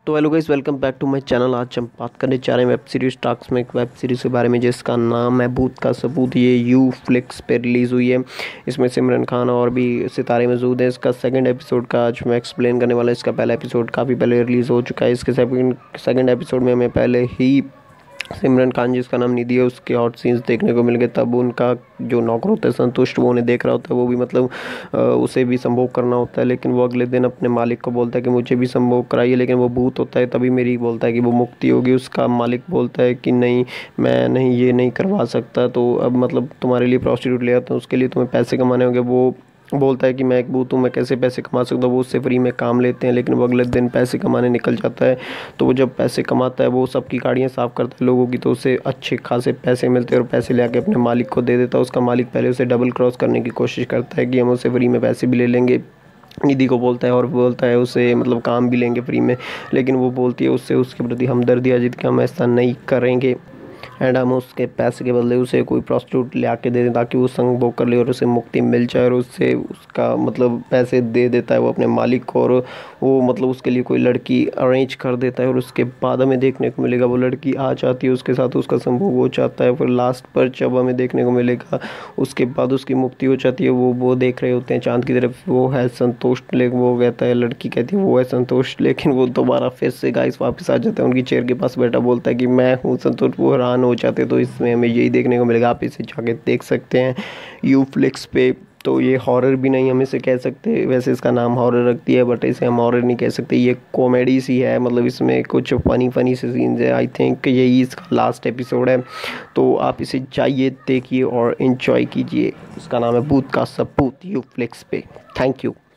तो hello guys, welcome back to my channel. आज हम बात करने जा रहे हैं वेब सीरीज टास्क में, एक वेब सीरीज़ के बारे में जिसका नाम है भूत का सबूत। ये यू फ्लिक्स पे रिलीज़ हुई है। इसमें सिमरन खान और भी सितारे मौजूद हैं। इसका सेकंड एपिसोड का आज मैं एक्सप्लेन करने वाला। इसका पहला एपिसोड काफ़ी पहले रिलीज़ हो चुका है। इसके सेकंड एपिसोड में हमें पहले ही सिमरन खान, जिसका नाम निधि है, उसके हॉट सीन्स देखने को मिल गए। तब उनका जो नौकर होता है संतुष्ट, वो उन्हें देख रहा होता है। वो भी मतलब उसे भी संभोग करना होता है, लेकिन वो अगले दिन अपने मालिक को बोलता है कि मुझे भी संभोग कराइए। लेकिन वो भूत होता है, तभी मेरी बोलता है कि वो मुक्ति होगी। उसका मालिक बोलता है कि नहीं, मैं नहीं, ये नहीं करवा सकता। तो अब मतलब तुम्हारे लिए प्रॉस्टिट्यूट ले आता हूँ, उसके लिए तुम्हें पैसे कमाने होंगे। वो बोलता है कि मैं एक भूत हूँ, मैं कैसे पैसे कमा सकता हूँ। वो उससे फ्री में काम लेते हैं, लेकिन वो अगले दिन पैसे कमाने निकल जाता है। तो वो जब पैसे कमाता है, वो सबकी गाड़ियाँ साफ़ करता है लोगों की, तो उसे अच्छे खासे पैसे मिलते हैं और पैसे ले आके अपने मालिक को दे देता है। उसका मालिक पहले उसे डबल क्रॉस करने की कोशिश करता है कि हम उसे फ्री में पैसे भी ले लेंगे, निधि को बोलता है, और बोलता है उसे मतलब काम भी लेंगे फ्री में। लेकिन वो बोलती है उससे उसके प्रति हमदर्दी आ जाती कि हम ऐसा नहीं करेंगे एंड हम उसके पैसे के बदले उसे कोई प्रॉस्टिट्यूट ले आके दे दें ताकि वो संभोग कर ले और उसे मुक्ति मिल जाए। और उससे उसका मतलब पैसे दे देता है वो अपने मालिक को, और वो मतलब उसके लिए कोई लड़की अरेंज कर देता है। और उसके बाद हमें देखने को मिलेगा वो लड़की आ जाती है, उसके साथ उसका संभोग हो जाता है। फिर लास्ट पर जब हमें देखने को मिलेगा उसके बाद उसकी मुक्ति हो जाती है। वो देख रहे होते हैं चाँद की तरफ, वो है संतोष, लेकिन वो कहता है, लड़की कहती है वो है संतोष, लेकिन वो दोबारा फिर से गाइस वापस आ जाता है उनकी चेयर के पास बैठा, बोलता है कि मैं हूँ संतोष। वो हैरान हो जाते। तो इसमें हमें यही देखने को मिलेगा। आप इसे जाके देख सकते हैं यू फ्लिक्स पे। तो ये हॉरर भी नहीं हम इसे कह सकते, वैसे इसका नाम हॉरर रखती है, बट इसे हम हॉरर नहीं कह सकते। ये कॉमेडी सी है, मतलब इसमें कुछ फनी से सीन्स है। आई थिंक यही इसका लास्ट एपिसोड है। तो आप इसे जाइए, देखिए और इन्जॉय कीजिए। इसका नाम है भूत का सबूत, यू फ्लिक्स पे। Thank you.